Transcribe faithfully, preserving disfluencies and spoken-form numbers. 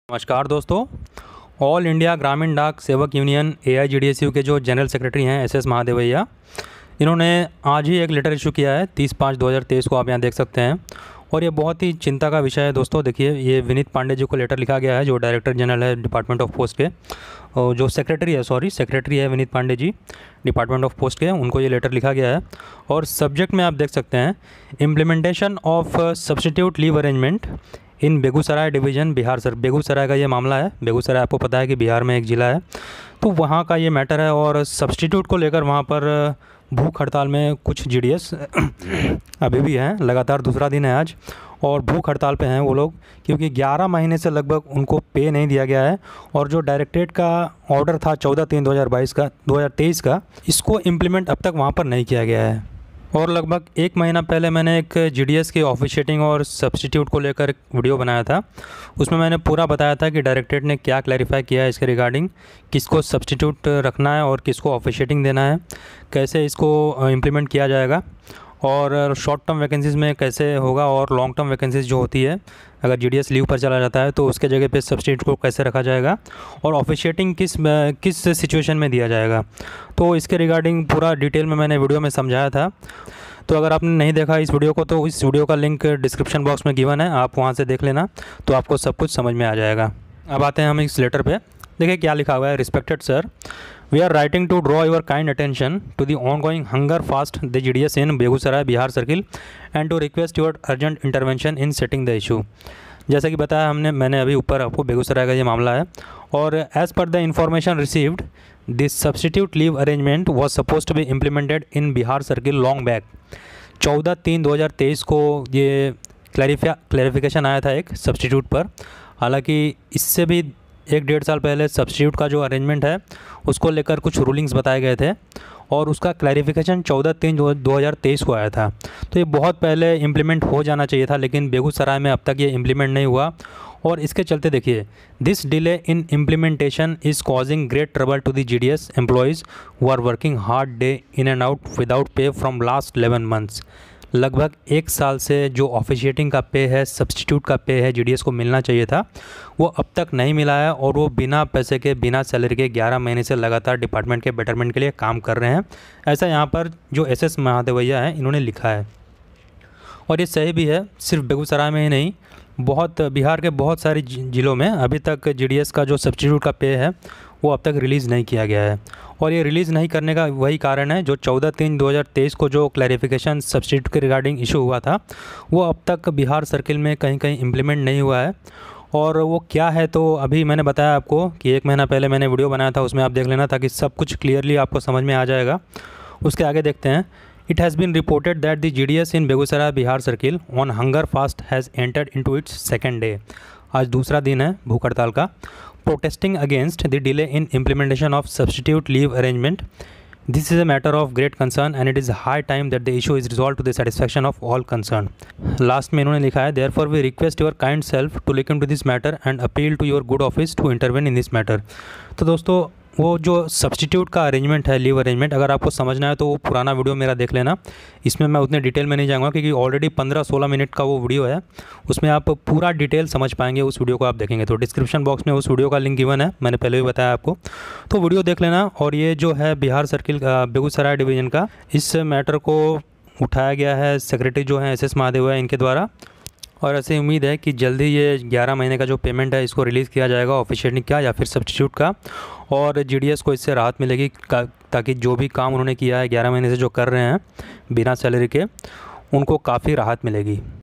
नमस्कार दोस्तों। All India Gramin Dak Sevak union A I G D S U के जो जनरल सेक्रेटरी हैं एस एस महादेवैया, इन्होंने आज ही एक लेटर इशू किया है तीस पाँच दो हज़ार तेईस को, आप यहाँ देख सकते हैं। और ये बहुत ही चिंता का विषय है दोस्तों। देखिए, ये विनीत पांडे जी को लेटर लिखा गया है, जो डायरेक्टर जनरल है डिपार्टमेंट ऑफ पोस्ट के, और जो सेक्रेटरी है सॉरी सेक्रेटरी है Vineet Pandey ji department of post के, उनको ये लेटर लिखा गया है। और सब्जेक्ट में आप देख सकते हैं, implementation of substitute leave arrangement in Begusarai division Bihar. Sir, Begusarai का ये मामला है। बेगूसराय आपको पता है कि बिहार में एक ज़िला है, तो वहाँ का ये मैटर है। और सब्स्टिट्यूट को लेकर वहाँ पर भूख हड़ताल में कुछ जी डी एस अभी भी हैं, लगातार दूसरा दिन है आज, और भूख हड़ताल पे हैं वो लोग, क्योंकि ग्यारह महीने से लगभग उनको पे नहीं दिया गया है। और जो डायरेक्टरेट का ऑर्डर था चौदह तीन दो हज़ार बाईस का दो हज़ार तेईस का, इसको इम्प्लीमेंट अब तक वहाँ पर नहीं किया गया है। और लगभग एक महीना पहले मैंने एक जी डी एस की ऑफिशिएटिंग और सब्स्टिट्यूट को लेकर एक वीडियो बनाया था। उसमें मैंने पूरा बताया था कि डायरेक्टरेट ने क्या क्लैरिफाई किया है इसके रिगार्डिंग, किसको सब्स्टिट्यूट रखना है और किसको ऑफिशिएटिंग देना है, कैसे इसको इम्प्लीमेंट किया जाएगा, और शॉर्ट टर्म वैकेंसीज़ में कैसे होगा, और लॉन्ग टर्म वैकेंसीज़ जो होती है, अगर जी डी एस लीव पर चला जाता है तो उसके जगह पे सब्स्टिट्यूट को कैसे रखा जाएगा, और ऑफिशिएटिंग किस किस सिचुएशन में दिया जाएगा। तो इसके रिगार्डिंग पूरा डिटेल में मैंने वीडियो में समझाया था। तो अगर आपने नहीं देखा इस वीडियो को, तो इस वीडियो का लिंक डिस्क्रिप्शन बॉक्स में गिवन है, आप वहाँ से देख लेना, तो आपको सब कुछ समझ में आ जाएगा। अब आते हैं हम इस लेटर पे। देखिए क्या लिखा हुआ है। Respected sir, we are writing to draw your kind attention to the ongoing hunger fast the G D S in Begusarai Bihar circle and to request your urgent intervention in setting the issue. जैसा कि बताया हमने, मैंने अभी ऊपर आपको, बेगूसराय का ये मामला है। और as per the information received, this substitute leave arrangement was suppose to be implemented in Bihar circle long back. चौदह तीन दो हज़ार तेईस को ये क्लैरिफा क्लैरिफिकेशन आया था एक सब्स्टिट्यूट पर। हालांकि इससे भी एक डेढ़ साल पहले सब्स्टिट्यूट का जो अरेंजमेंट है उसको लेकर कुछ रूलिंग्स बताए गए थे, और उसका क्लैरिफिकेशन चौदह तीन दो हज़ार तेईस को आया था। तो ये बहुत पहले इम्प्लीमेंट हो जाना चाहिए था, लेकिन बेगूसराय में अब तक ये इम्प्लीमेंट नहीं हुआ। और इसके चलते देखिए, this delay in implementation is causing great trouble to the G D S employees who are working hard day in and out without pay from last eleven months. लगभग एक साल से जो ऑफिशिएटिंग का पे है, सब्स्टिट्यूट का पे है, जी डी एस को मिलना चाहिए था, वो अब तक नहीं मिला है। और वो बिना पैसे के, बिना सैलरी के ग्यारह महीने से लगातार डिपार्टमेंट के बेटरमेंट के लिए काम कर रहे हैं। ऐसा यहाँ पर जो एस एस महादेवैया हैं इन्होंने लिखा है, और ये सही भी है। सिर्फ बेगूसराय में ही नहीं, बहुत बिहार के बहुत सारे ज़िलों में अभी तक जी डी एस का जो सब्स्टिट्यूट का पे है वो अब तक रिलीज़ नहीं किया गया है। और ये रिलीज़ नहीं करने का वही कारण है, जो चौदह तीन दो हज़ार तेईस को जो क्लैरिफिकेशन सब्स्टिट्यूट के रिगार्डिंग इशू हुआ था, वो अब तक बिहार सर्किल में कहीं कहीं इम्प्लीमेंट नहीं हुआ है। और वो क्या है, तो अभी मैंने बताया आपको कि एक महीना पहले मैंने वीडियो बनाया था, उसमें आप देख लेना, ताकि सब कुछ क्लियरली आपको समझ में आ जाएगा। उसके आगे देखते हैं। It has been reported that the G D S in Begusarai Bihar circle on hunger fast has entered into its second day। आज दूसरा दिन है भूख हड़ताल का। Protesting against the delay in implementation of substitute leave arrangement, this is a matter of great concern and it is high time that the issue is resolved to the satisfaction of all concerned। Last में इन्होंने लिखा है, therefore we request your kind self to look into this matter and appeal to your good office to intervene in this matter। तो दोस्तों, वो जो substitute का arrangement है, लीव अरेंजमेंट, अगर आपको समझना है तो वो पुराना वीडियो मेरा देख लेना। इसमें मैं उतने डिटेल में नहीं जाऊँगा, क्योंकि ऑलरेडी पंद्रह सोलह मिनट का वो वीडियो है, उसमें आप पूरा डिटेल समझ पाएंगे उस वीडियो को आप देखेंगे। तो डिस्क्रिप्शन बॉक्स में उस वीडियो का लिंक गिवन है, मैंने पहले भी बताया आपको, तो वीडियो देख लेना। और ये जो है बिहार सर्किल का, बेगूसराय डिवीज़न का, इस मैटर को उठाया गया है सेक्रेटरी जो है एस एस महादेवैया, इनके द्वारा। और ऐसे उम्मीद है कि जल्दी ये ग्यारह महीने का जो पेमेंट है इसको रिलीज़ किया जाएगा, ऑफिशिएटिंग का या फिर सब्स्टिट्यूट का, और जी डी एस को इससे राहत मिलेगी, ताकि जो भी काम उन्होंने किया है ग्यारह महीने से जो कर रहे हैं बिना सैलरी के, उनको काफ़ी राहत मिलेगी।